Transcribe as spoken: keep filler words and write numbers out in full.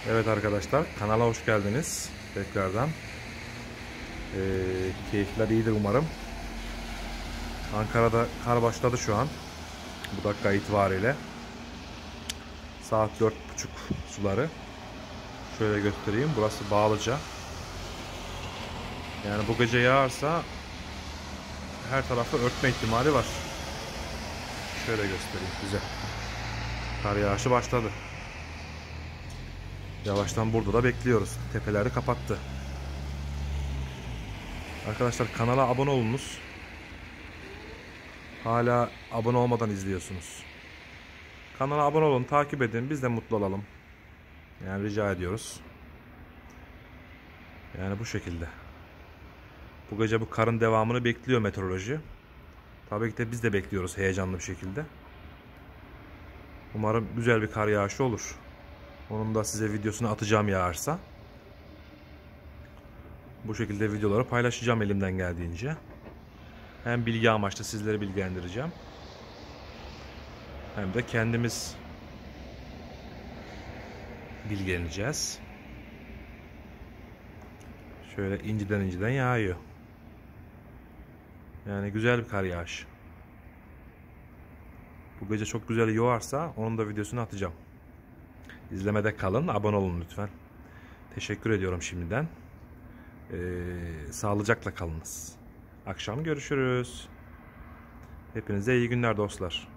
Evet arkadaşlar, kanala hoş geldiniz tekrardan. Ee, keyifler iyidir umarım. Ankara'da kar başladı şu an. Bu dakika itibariyle. Saat dört buçuk suları. Şöyle göstereyim. Burası Bağlıca. Yani bu gece yağarsa her tarafı örtme ihtimali var. Şöyle göstereyim size. Kar yağışı başladı. Yavaştan burada da bekliyoruz. Tepeleri kapattı. Arkadaşlar kanala abone olunuz. Hala abone olmadan izliyorsunuz. Kanala abone olun, takip edin. Biz de mutlu olalım. Yani rica ediyoruz. Yani bu şekilde. Bu gece bu karın devamını bekliyor meteoroloji. Tabii ki de biz de bekliyoruz heyecanlı bir şekilde. Umarım güzel bir kar yağışı olur. Onun da size videosunu atacağım yağarsa. Bu şekilde videoları paylaşacağım elimden geldiğince. Hem bilgi amaçlı sizleri bilgilendireceğim. Hem de kendimiz bilgileneceğiz. Şöyle inciden inciden yağıyor. Yani güzel bir kar yağışı. Bu gece çok güzel yağarsa onun da videosunu atacağım. İzlemede kalın, abone olun lütfen. Teşekkür ediyorum şimdiden. Ee, sağlıcakla kalınız. Akşam görüşürüz. Hepinize iyi günler dostlar.